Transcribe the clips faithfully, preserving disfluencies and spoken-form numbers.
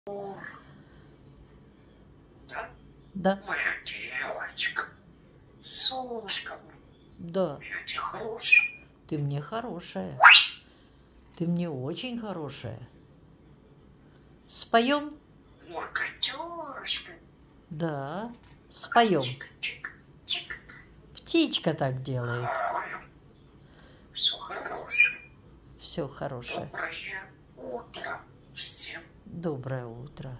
Да. Моя девочка, солнышко, Да. я тебе хорошая. Ты мне хорошая. Ты мне очень хорошая. Споем? Мой котёрышка. Да. Споем. Чик-чик-чик. Птичка так делает. Все хорошее. Все хорошее. Доброе утро всем. Доброе утро.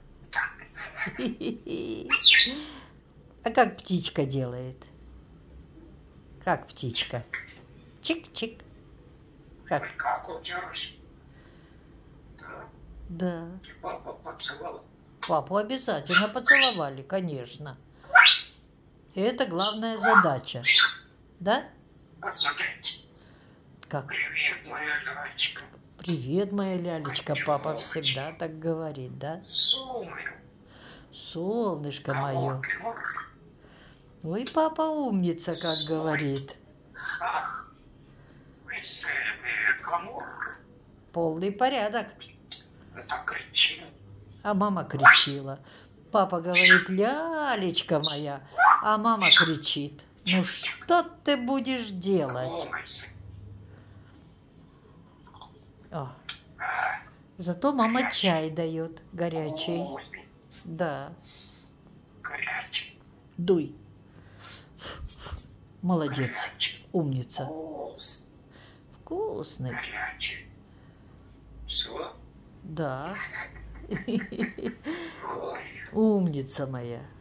А как птичка делает? Как птичка? Чик-чик. Как? Ой, как удержишь? Да. Да. Ты папа поцеловал. Папу обязательно поцеловали, конечно. И это главная задача. Да? Посмотрите. Как? Привет, моя лялечка. Привет, моя лялечка. Папа всегда так говорит, да? Солнышко. Солнышко мое. Камор. Ой, папа умница, как говорит. Ах. Веселый камор. Полный порядок. Это кричим. А мама кричила. Папа говорит, лялечка моя. А мама кричит. Ну что ты будешь делать? О. Зато мама чай дает горячий. Да. Горячий. Дуй. Молодец. Горячий. Умница. Вкус. Вкусный. Горячий. Все. Да. Ой. Умница моя.